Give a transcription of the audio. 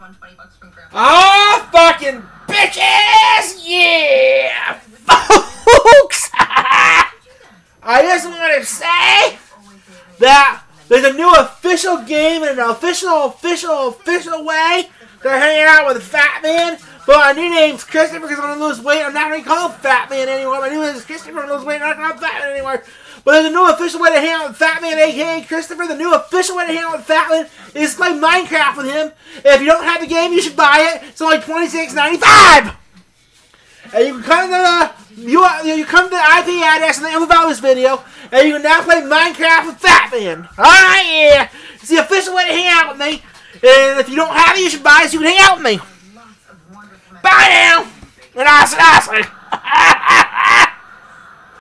Oh, fucking bitches! Yeah! Folks! I just want to say that there's a new official game and an official way to hang out with Fat Man. But my new name's Christopher because I'm going to lose weight. I'm not going to call him Fat Man anymore. My new name is Christopher. I'm going to lose weight. I'm not going to call him Fat Man anymore. But there's a new official way to hang out with Fat Man, a.k.a. Christopher. The new official way to hang out with Fat Man is to play Minecraft with him. If you don't have the game, you should buy it. It's only $26.95. And you can come to the come to the IP address in the end of this video, and you can now play Minecraft with Fat Man. Alright, yeah. It's the official way to hang out with me. And if you don't have it, you should buy it so you can hang out with me. Bye now. And I said,